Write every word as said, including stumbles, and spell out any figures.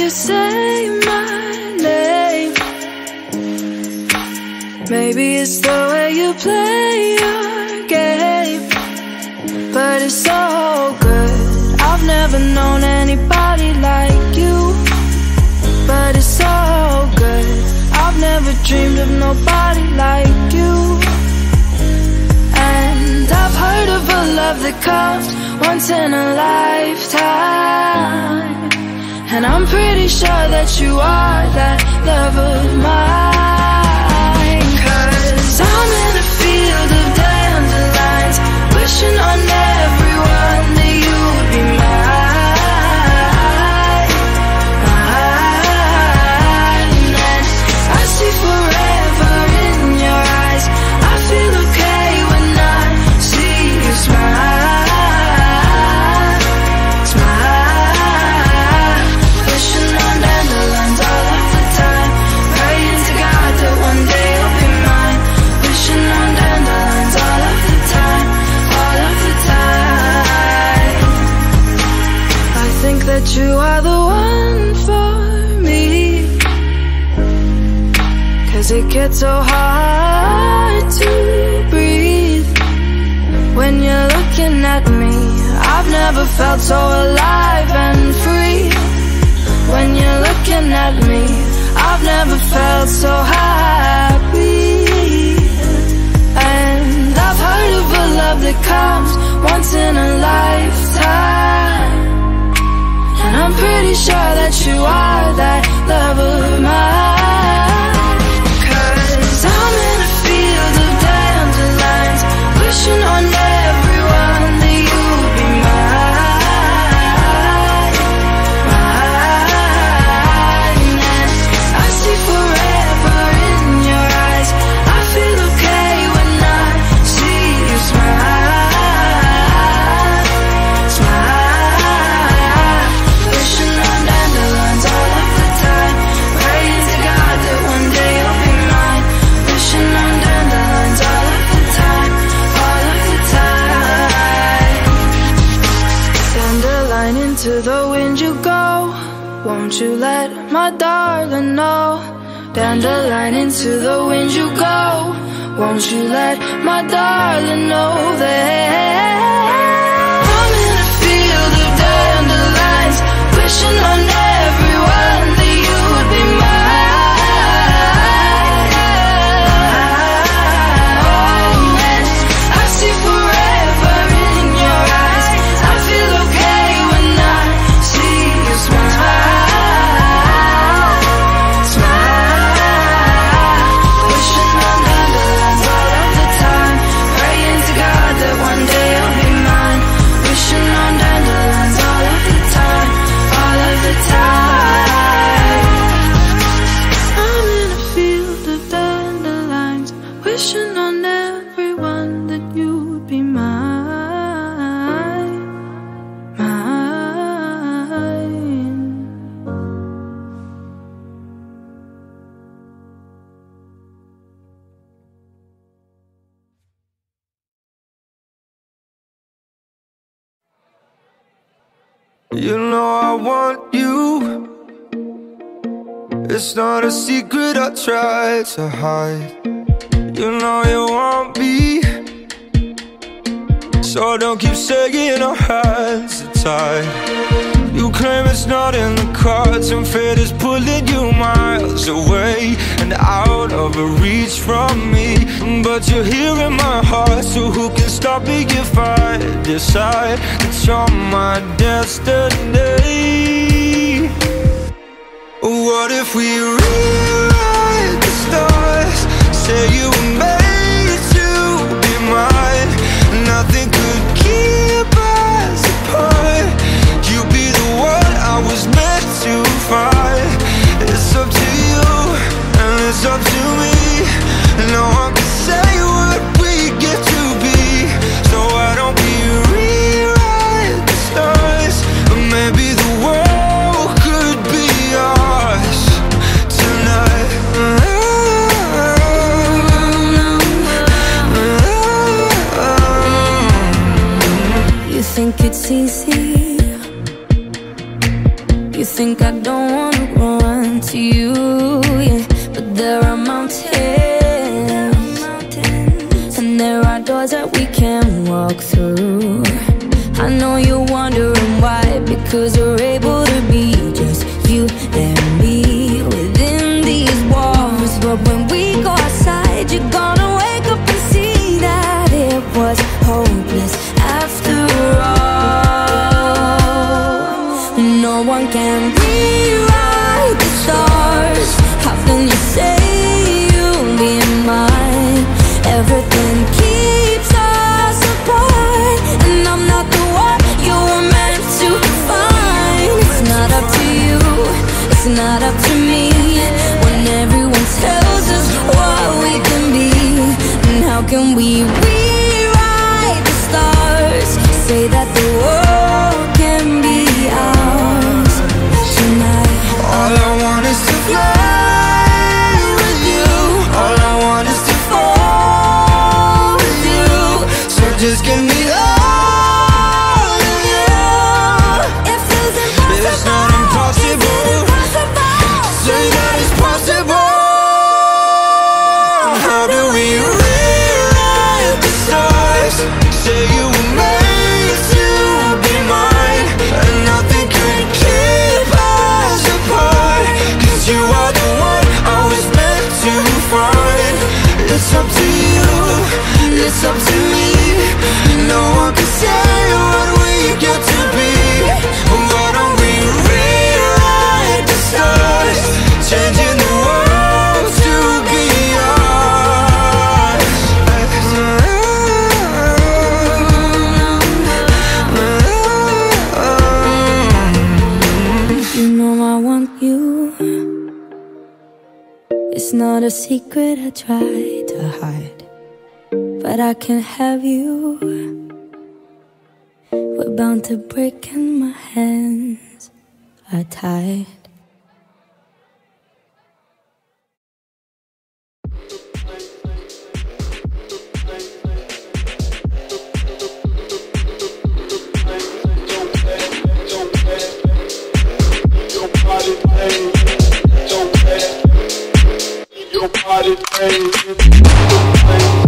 say my name. Maybe it's the way you play your game, but it's so good. I've never known anybody like you, but it's so good. I've never dreamed of nobody like you. And I've heard of a love that comes once in a lifetime, and I'm pretty sure that you are that love of mine. Cause I'm in a field of dandelions, wishing on everyone that you would be mine, mine. And I see forever in your eyes. I feel okay when I see you smile. That you are the one for me, cause it gets so hard to breathe when you're looking at me. I've never felt so alive and free. When you're looking at me, I've never felt so happy. And I've heard of a love that comes once in a lifetime, and I'm pretty sure that you are that love of mine. Cause I'm in a field of dandelions, wishing on everyone that you would be mine, mine. And I see forever in your eyes. I feel okay when I see you smile, smile. Wishing on dandelions all of the time, praying to God that one day you'll be mine. Wishing on dandelions all of the time, all of the time. Dandelion, into the wind you go, won't you let my darling know? Dandelion, into the wind you go, won't you let my darling know that I'm in a field of dandelions, wishing on everyone that you would be mine. And I see forever in your eyes. I feel okay when I see you smile, smile. Wishing on dandelions all of the time, praying to God that one day you'll be mine. Wishing on dandelions all of the time, all of the time. I'm in a field of dandelions, wishing on everyone that you would be mine, mine. You know I want you. It's not a secret I try to hide. You know you want me, so don't keep saying our hands are tied. You claim it's not in the cards, and fate is pulling you miles away and out of reach from me. But you're here in my heart, so who can stop me if I decide that you're my destiny? What if we rewrite the stars, say you were made to be mine? Nothing could keep us apart. You be the one I was meant to find. It's up to you and it's up to me. No one can say what we get to be. So why don't we rewrite the stars? Or maybe the world could be ours tonight. You think it's easy? You think I don't wanna to you, yeah. But there are mountains, and there are doors that we can walk through. I know you're wondering why, because we're able to be just you and me within these walls. But when we go outside, you're gonna wake up and see that it was hopeless after all. No one can rewrite the stars. How can you say you'll be mine? Everything keeps us apart, and I'm not the one you were meant to find. It's not up to you, it's not up to me, when everyone tells us what we can be. And how can we rewrite the stars? Say that the world can be ours tonight. All I want is to fly with you. All I want is to fall with you. So just give me all of you. It feels impossible. It's not impossible. Say that it's possible. How do we rewrite the stars? Say you were made to be mine, and nothing could keep us apart. Cause you are the one I was meant to find. It's up to you, it's up to me. No one can say what we get to be. Why don't we rewrite the stars? Changing the world to be ours. You know I want you. It's not a secret I try to hide, but I can't have you. We're bound to break and my hands are tied. Your body, baby.